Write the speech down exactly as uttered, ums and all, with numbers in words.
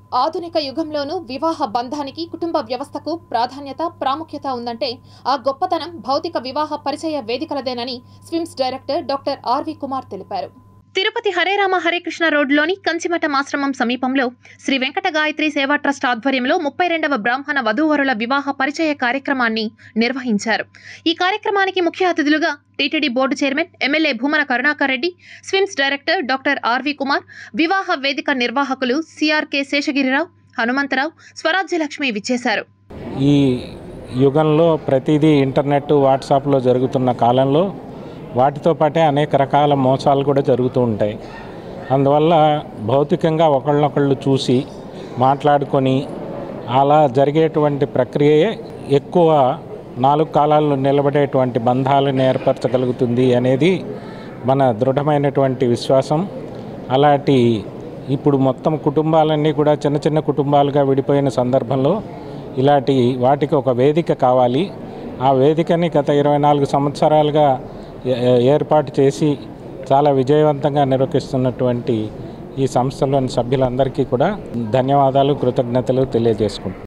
ఆధునిక యుగంలోనూ వివాహ బంధానికి కుటుంబ వ్యవస్థకు ప్రాధాన్యత ప్రాముఖ్యత ఉందంటే ఆ గొప్పతనం భౌతిక వివాహ పరిచయ వేదికలదేనని SVIMS director doctor R V Kumar తెలిపారు. తిరుపతి హరేరామ హరేకృష్ణ రోడ్లోని కంచిమఠం ఆశ్రమం సమీపంలో శ్రీ వెంకట గాయత్రి సేవా ట్రస్ట్ ఆధ్వర్యంలో ముప్పై రెండవ బ్రాహ్మణ వధూవరుల వివాహ పరిచయ కార్యక్రమాన్ని నిర్వహించారు. ఈ కార్యక్రమానికి ముఖ్య అతిథులుగా TTD board chairman MLA Bhumana Karunakar Reddy, SVIMS director doctor R V Kumar, వివాహ వేదిక నిర్వాహకులు సిఆర్కే శేషగిరిరావు, హనుమంతరావు, స్వరాజ్యలక్ష్మి విచ్చేశారు. ఈ యుగంలో ప్రతిదీ ఇంటర్నెట్, వాట్సాప్లో జరుగుతున్న కాలంలో వాటితో పాటే అనేక రకాల మోసాలు కూడా జరుగుతూ ఉంటాయి. అందువల్ల భౌతికంగా ఒకళ్ళనొకళ్ళు చూసి మాట్లాడుకొని అలా జరిగేటువంటి ప్రక్రియే ఎక్కువ నాలుగు కాలాల్లో నిలబడేటువంటి బంధాలను ఏర్పరచగలుగుతుంది అనేది మన దృఢమైనటువంటి విశ్వాసం. అలాంటి ఇప్పుడు మొత్తం కుటుంబాలన్నీ కూడా చిన్న చిన్న కుటుంబాలుగా విడిపోయిన సందర్భంలో ఇలాంటి వాటికి ఒక వేదిక కావాలి. ఆ వేదికని గత ఇరవై నాలుగు సంవత్సరాలుగా ఏర్పాటు చేసి చాలా విజయవంతంగా నిర్వహిస్తున్నటువంటి ఈ సంస్థలోని సభ్యులందరికీ కూడా ధన్యవాదాలు, కృతజ్ఞతలు తెలియజేసుకుంటున్నాను.